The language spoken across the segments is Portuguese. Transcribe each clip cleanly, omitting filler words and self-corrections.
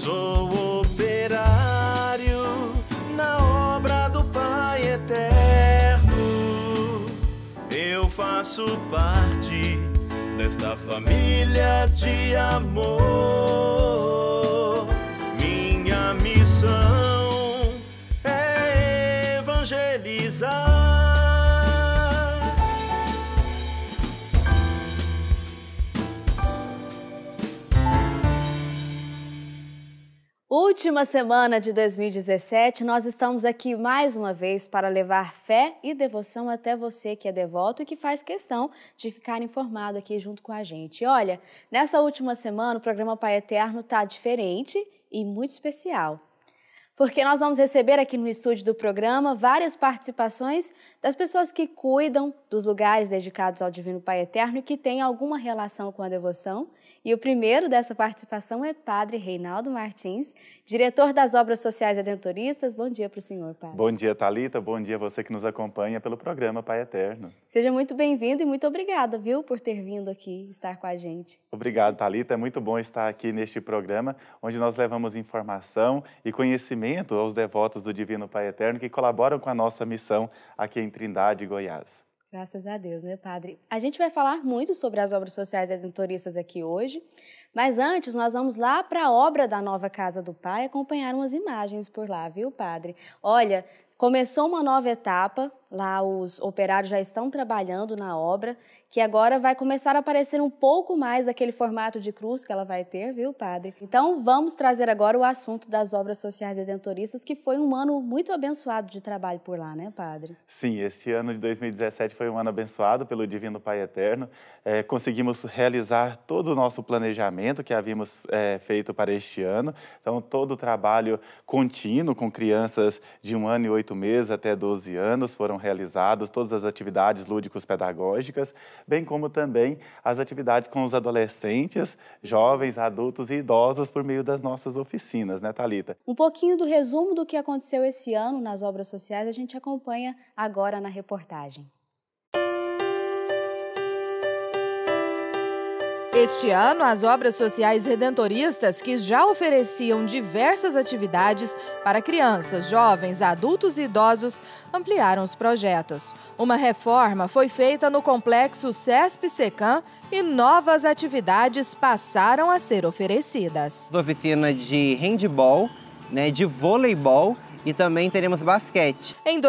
Sou operário na obra do Pai Eterno. Eu faço parte desta família de amor. Minha missão é evangelizar. Última semana de 2017, nós estamos aqui mais uma vez para levar fé e devoção até você que é devoto e que faz questão de ficar informado aqui junto com a gente. Olha, nessa última semana o programa Pai Eterno está diferente e muito especial, porque nós vamos receber aqui no estúdio do programa várias participações das pessoas que cuidam dos lugares dedicados ao Divino Pai Eterno e que têm alguma relação com a devoção. E o primeiro dessa participação é Padre Reinaldo Martins, diretor das Obras Sociais Redentoristas. Bom dia para o senhor, Padre. Bom dia, Thalita. Bom dia a você que nos acompanha pelo programa Pai Eterno. Seja muito bem-vindo e muito obrigada, viu, por ter vindo aqui estar com a gente. Obrigado, Thalita. É muito bom estar aqui neste programa, onde nós levamos informação e conhecimento aos devotos do Divino Pai Eterno que colaboram com a nossa missão aqui em Trindade, Goiás. Graças a Deus, né, Padre? A gente vai falar muito sobre as obras sociais redentoristas aqui hoje, mas antes nós vamos lá para a obra da nova Casa do Pai acompanhar umas imagens por lá, viu, Padre? Olha, começou uma nova etapa, lá os operários já estão trabalhando na obra, que agora vai começar a aparecer um pouco mais aquele formato de cruz que ela vai ter, viu, Padre? Então vamos trazer agora o assunto das obras sociais redentoristas, que foi um ano muito abençoado de trabalho por lá, né, Padre? Sim, este ano de 2017 foi um ano abençoado pelo Divino Pai Eterno. Conseguimos realizar todo o nosso planejamento que havíamos feito para este ano. Então, todo o trabalho contínuo com crianças de 1 ano e 8 meses até 12 anos foram realizados, todas as atividades lúdicos-pedagógicas, bem como também as atividades com os adolescentes, jovens, adultos e idosos por meio das nossas oficinas, né, Thalita? Um pouquinho do resumo do que aconteceu esse ano nas obras sociais a gente acompanha agora na reportagem. Este ano, as obras sociais redentoristas, que já ofereciam diversas atividades para crianças, jovens, adultos e idosos, ampliaram os projetos. Uma reforma foi feita no complexo CESP-SECAM e novas atividades passaram a ser oferecidas. Oficina de handebol, de voleibol, e também teremos basquete. Em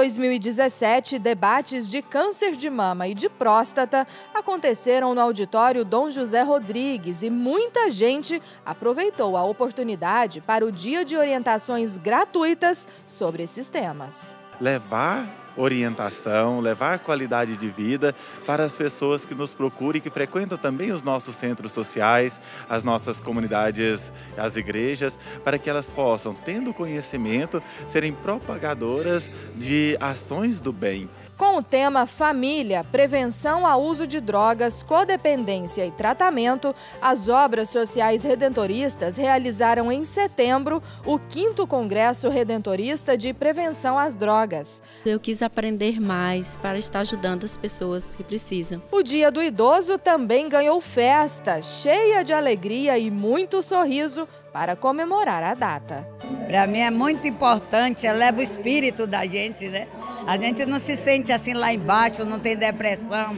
2017, debates de câncer de mama e de próstata aconteceram no auditório Dom José Rodrigues e muita gente aproveitou a oportunidade para o dia de orientações gratuitas sobre esses temas. Levar orientação, levar qualidade de vida para as pessoas que nos procuram e que frequentam também os nossos centros sociais, as nossas comunidades, as igrejas, para que elas possam, tendo conhecimento, serem propagadoras de ações do bem. Com o tema Família, Prevenção ao Uso de Drogas, Codependência e Tratamento, as Obras Sociais Redentoristas realizaram em setembro o 5º Congresso Redentorista de Prevenção às Drogas. Eu quis aprender mais para estar ajudando as pessoas que precisam. O Dia do Idoso também ganhou festa, cheia de alegria e muito sorriso para comemorar a data. Para mim é muito importante, eleva o espírito da gente, né? A gente não se sente assim lá embaixo, não tem depressão.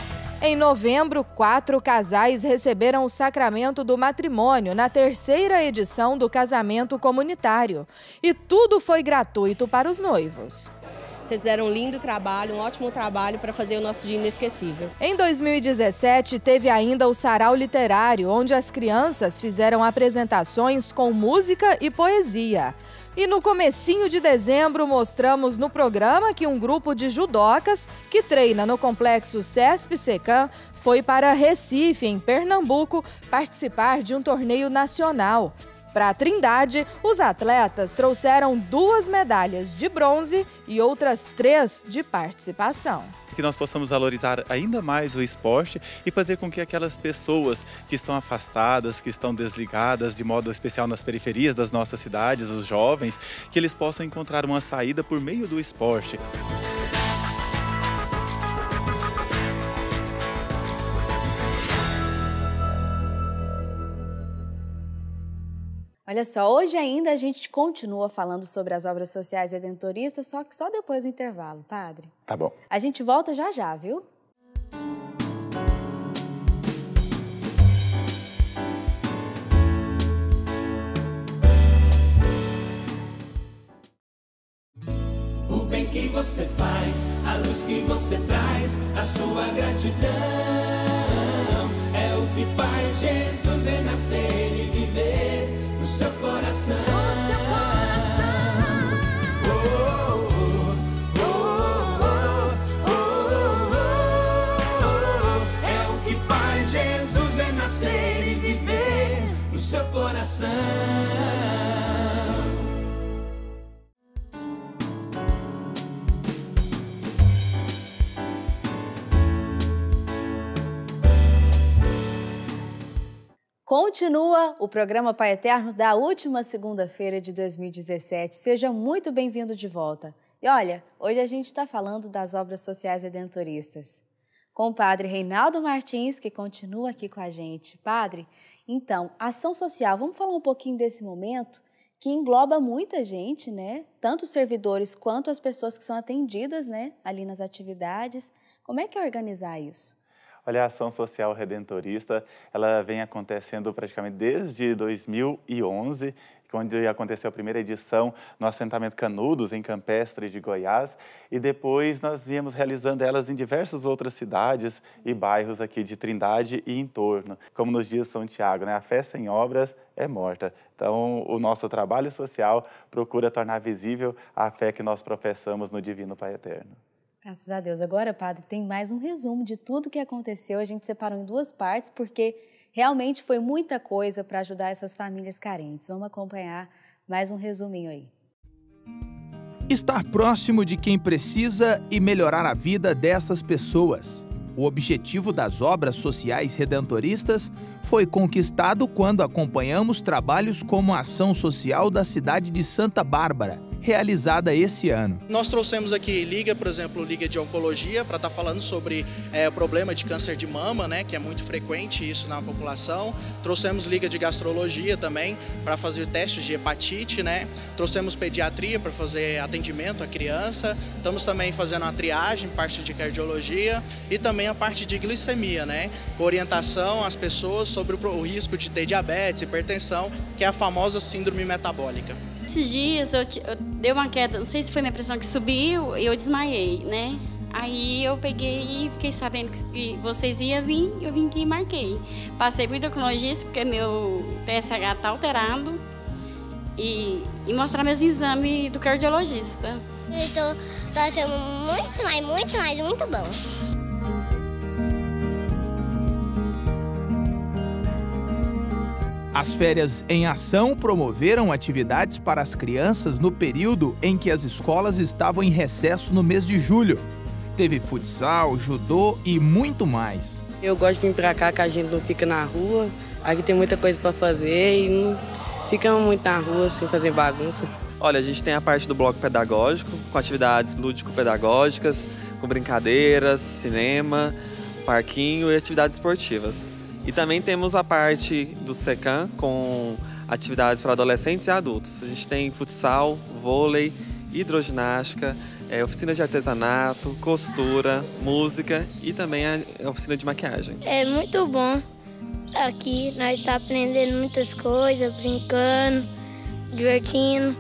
Em novembro, 4 casais receberam o sacramento do matrimônio na 3ª edição do casamento comunitário. E tudo foi gratuito para os noivos. Vocês fizeram um lindo trabalho, um ótimo trabalho para fazer o nosso dia inesquecível. Em 2017, teve ainda o Sarau Literário, onde as crianças fizeram apresentações com música e poesia. E no comecinho de dezembro, mostramos no programa que um grupo de judocas que treina no complexo CESP-SECAM foi para Recife, em Pernambuco, participar de um torneio nacional. Para a Trindade, os atletas trouxeram 2 medalhas de bronze e outras 3 de participação. Que nós possamos valorizar ainda mais o esporte e fazer com que aquelas pessoas que estão afastadas, que estão desligadas, de modo especial nas periferias das nossas cidades, os jovens, que eles possam encontrar uma saída por meio do esporte. Olha só, hoje ainda a gente continua falando sobre as obras sociais redentoristas, só que só depois do intervalo, padre. Tá bom. A gente volta já já, viu? O bem que você faz, a luz que você traz, a sua gratidão é o que faz Jesus renascer e viver no seu coração. É o que faz Jesus renascer e viver no seu coração. Continua o programa Pai Eterno da última segunda-feira de 2017. Seja muito bem-vindo de volta. E olha, hoje a gente está falando das obras sociais redentoristas. Com o padre Reinaldo Martins, que continua aqui com a gente. Padre, então, ação social, vamos falar um pouquinho desse momento que engloba muita gente, né? Tanto os servidores quanto as pessoas que são atendidas, né? Ali nas atividades. Como é que é organizar isso? Olha, a ação social redentorista, ela vem acontecendo praticamente desde 2011, quando aconteceu a primeira edição no assentamento Canudos, em Campestre de Goiás, e depois nós viemos realizando elas em diversas outras cidades e bairros aqui de Trindade e entorno, como nos dias São Tiago, né? A fé sem obras é morta. Então, o nosso trabalho social procura tornar visível a fé que nós professamos no Divino Pai Eterno. Graças a Deus. Agora, padre, tem mais um resumo de tudo que aconteceu. A gente separou em duas partes, porque realmente foi muita coisa para ajudar essas famílias carentes. Vamos acompanhar mais um resuminho aí. Estar próximo de quem precisa e melhorar a vida dessas pessoas. O objetivo das obras sociais redentoristas foi conquistado quando acompanhamos trabalhos como a ação social da cidade de Santa Bárbara, realizada esse ano. Nós trouxemos aqui Liga, por exemplo, Liga de Oncologia, para estar falando sobre o problema de câncer de mama, né, que é muito frequente isso na população. Trouxemos Liga de Gastrologia também, para fazer testes de hepatite, né. Trouxemos Pediatria para fazer atendimento à criança. Estamos também fazendo uma triagem, parte de cardiologia e também a parte de glicemia, né, com orientação às pessoas sobre o risco de ter diabetes, hipertensão, que é a famosa síndrome metabólica. Esses dias eu dei uma queda, não sei se foi minha pressão que subiu e eu desmaiei, né? Aí eu peguei e fiquei sabendo que vocês iam vir, eu vim aqui e marquei. Passei para o endocrinologista porque meu TSH está alterado e mostrar meus exames do cardiologista. Eu tô achando muito bom. As férias em ação promoveram atividades para as crianças no período em que as escolas estavam em recesso no mês de julho. Teve futsal, judô e muito mais. Eu gosto de vir pra cá, que a gente não fica na rua. Aqui tem muita coisa para fazer e não fica muito na rua, assim, fazendo bagunça. Olha, a gente tem a parte do bloco pedagógico, com atividades lúdico-pedagógicas, com brincadeiras, cinema, parquinho e atividades esportivas. E também temos a parte do SECAM, com atividades para adolescentes e adultos. A gente tem futsal, vôlei, hidroginástica, oficina de artesanato, costura, música e também a oficina de maquiagem. É muito bom. Aqui nós estamos aprendendo muitas coisas, brincando, divertindo.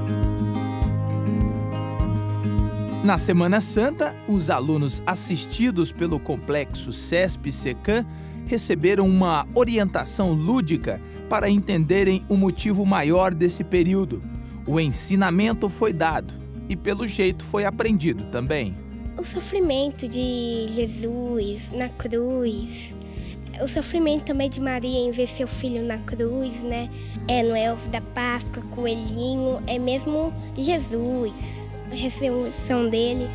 Na Semana Santa, os alunos assistidos pelo Complexo SESP-SECAM receberam uma orientação lúdica para entenderem o motivo maior desse período. O ensinamento foi dado e, pelo jeito, foi aprendido também. O sofrimento de Jesus na cruz, o sofrimento também de Maria em ver seu filho na cruz, né? Não é ovo da Páscoa, coelhinho, é mesmo Jesus, a ressurreição dele.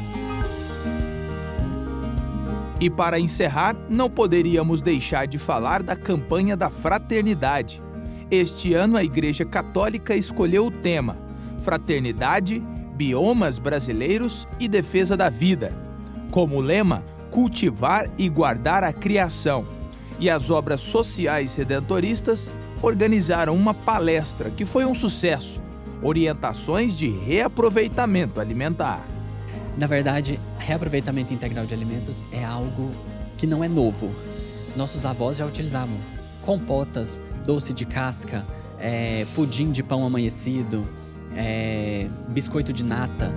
E para encerrar, não poderíamos deixar de falar da campanha da fraternidade. Este ano a Igreja Católica escolheu o tema Fraternidade, Biomas Brasileiros e Defesa da Vida. Como lema, cultivar e guardar a criação. E as obras sociais redentoristas organizaram uma palestra que foi um sucesso. Orientações de reaproveitamento alimentar. Na verdade, reaproveitamento integral de alimentos é algo que não é novo. Nossos avós já utilizavam compotas, doce de casca, pudim de pão amanhecido, biscoito de nata.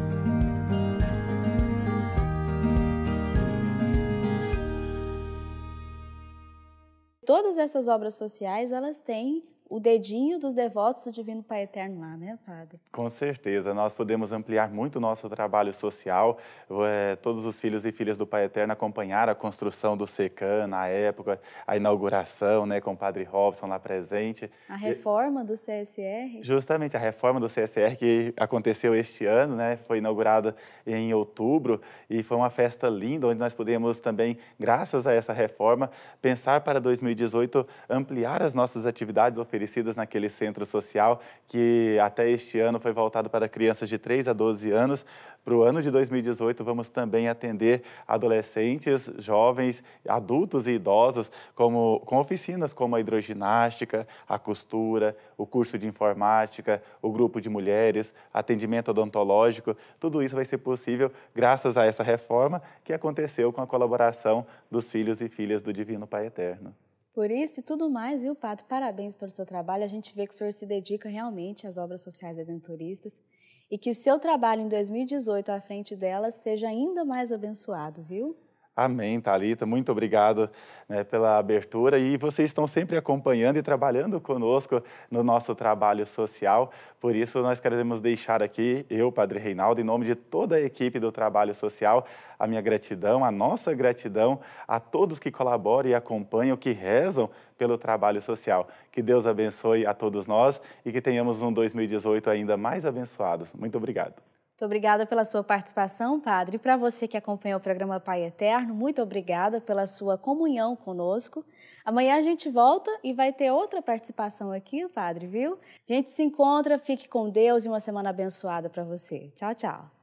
Todas essas obras sociais, elas têm o dedinho dos devotos do Divino Pai Eterno lá, né, Padre? Com certeza, nós podemos ampliar muito o nosso trabalho social. Todos os filhos e filhas do Pai Eterno acompanharam a construção do SECAM na época, a inauguração, né, com o Padre Robson lá presente. A reforma do CSR? Justamente, a reforma do CSR que aconteceu este ano, né, foi inaugurada em outubro e foi uma festa linda, onde nós podemos também, graças a essa reforma, pensar para 2018 ampliar as nossas atividades oferecidas naquele centro social, que até este ano foi voltado para crianças de 3 a 12 anos. Para o ano de 2018, vamos também atender adolescentes, jovens, adultos e idosos, com oficinas como a hidroginástica, a costura, o curso de informática, o grupo de mulheres, atendimento odontológico. Tudo isso vai ser possível graças a essa reforma que aconteceu com a colaboração dos filhos e filhas do Divino Pai Eterno. Por isso e tudo mais, viu, Padre? Parabéns pelo seu trabalho. A gente vê que o senhor se dedica realmente às obras sociais redentoristas e que o seu trabalho em 2018 à frente delas seja ainda mais abençoado, viu? Amém, Thalita. Muito obrigado, né, pela abertura. E vocês estão sempre acompanhando e trabalhando conosco no nosso trabalho social. Por isso, nós queremos deixar aqui, eu, Padre Reinaldo, em nome de toda a equipe do trabalho social, a minha gratidão, a nossa gratidão a todos que colaboram e acompanham, que rezam pelo trabalho social. Que Deus abençoe a todos nós e que tenhamos um 2018 ainda mais abençoados. Muito obrigado. Muito obrigada pela sua participação, Padre. E para você que acompanhou o programa Pai Eterno, muito obrigada pela sua comunhão conosco. Amanhã a gente volta e vai ter outra participação aqui, Padre, viu? A gente se encontra, fique com Deus e uma semana abençoada para você. Tchau, tchau.